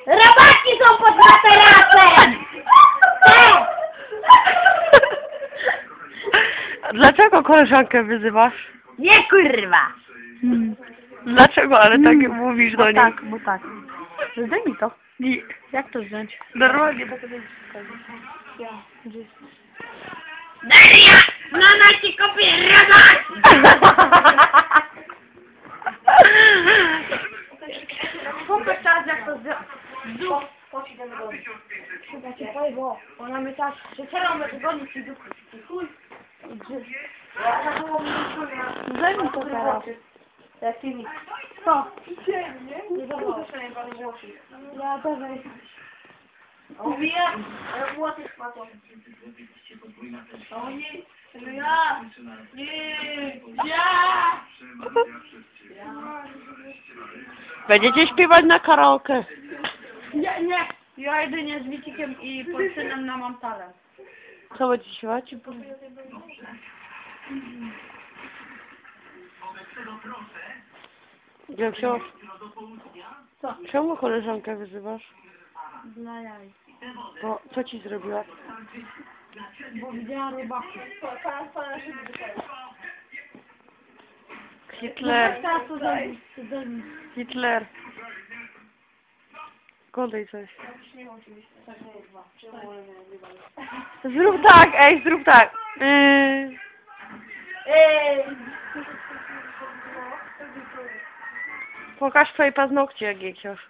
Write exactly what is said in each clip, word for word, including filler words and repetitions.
Robaki są pod materacem! Te! Dlaczego koleżankę wyzywasz? Nie kurwa! Hmm. Dlaczego, ale tak Hmm. mówisz Bo do niej? tak, bo tak. Zdaj mi to. Nie. Jak to wziąć? Normalnie, bo to Ja, gdzie jest? Daria! Mama ci kopie robak! Pokaż teraz jak to zdób. Chodź idziemy do domu. Chyba cię powiem, bo ona mnie tak przecierał me tygodnie ci duchy. I chuj. I grzyb. Ja zawołam mi Daj mi to teraz. Jak filmik. Co? Nie? Nie zawołam. Ja dawaj. Mówiłem, ale młody spadł. O nie, to ja! Nie! Ja! Będziecie śpiewać na karaoke. Nie, nie! Ja jedynie z Wicikiem i Polsynem na mam talent. Co będziecie śpiewać? Jak się... Co? Czemu koleżankę wyzywasz? Dla jaj. Bo co ci zrobiła? Bo widziała robaki. Hitler. Teraz to zrobić. Hitler. Godaj coś. Zrób tak, ej, zrób tak. Yy... Ej! Pokaż twoje paznokcie, jak je chciasz.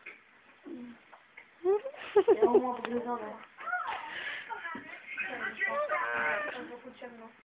Ja mam obgryzone.